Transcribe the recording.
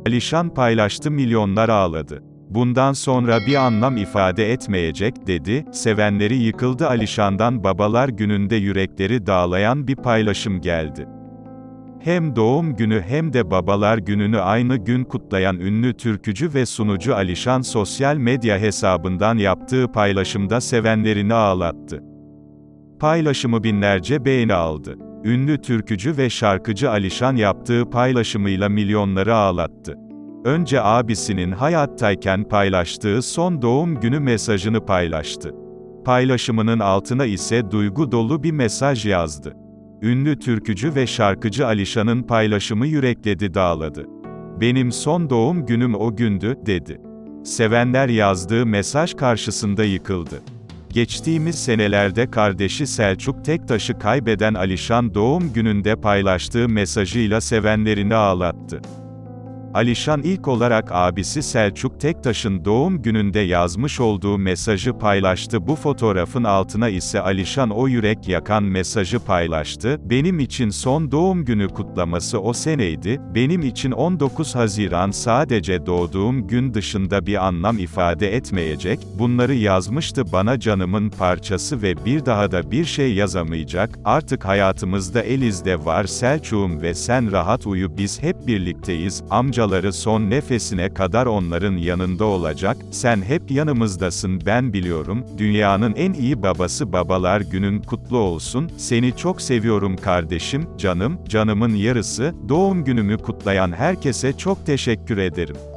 Alişan paylaştı, milyonlar ağladı. Bundan sonra bir anlam ifade etmeyecek, dedi. Sevenleri yıkıldı. Alişan'dan Babalar Günü'nde yürekleri dağlayan bir paylaşım geldi. Hem doğum günü hem de Babalar Günü'nü aynı gün kutlayan ünlü türkücü ve sunucu Alişan sosyal medya hesabından yaptığı paylaşımda sevenlerini ağlattı. Paylaşımı binlerce beğeni aldı. Ünlü türkücü ve şarkıcı Alişan yaptığı paylaşımıyla milyonları ağlattı. Önce abisinin hayattayken paylaştığı son doğum günü mesajını paylaştı. Paylaşımının altına ise duygu dolu bir mesaj yazdı. Ünlü türkücü ve şarkıcı Alişan'ın paylaşımı yürekleri dağladı. "Benim son doğum günüm o gündü," dedi. Sevenler yazdığı mesaj karşısında yıkıldı. Geçtiğimiz senelerde kardeşi Selçuk Tektaş'ı kaybeden Alişan doğum gününde paylaştığı mesajıyla sevenlerini ağlattı. Alişan ilk olarak abisi Selçuk Tektaş'ın doğum gününde yazmış olduğu mesajı paylaştı. Bu fotoğrafın altına ise Alişan o yürek yakan mesajı paylaştı. "Benim için son doğum günü kutlaması o seneydi. Benim için 19 Haziran sadece doğduğum gün dışında bir anlam ifade etmeyecek. Bunları yazmıştı bana, canımın parçası ve bir daha da bir şey yazamayacak. Artık hayatımızda Eliz'de var Selçuk'um ve sen rahat uyu, biz hep birlikteyiz. Amcaları son nefesine kadar onların yanında olacak. Sen hep yanımızdasın, ben biliyorum. Dünyanın en iyi babası, Babalar Günün kutlu olsun. Seni çok seviyorum kardeşim, canım, canımın yarısı. Doğum günümü kutlayan herkese çok teşekkür ederim."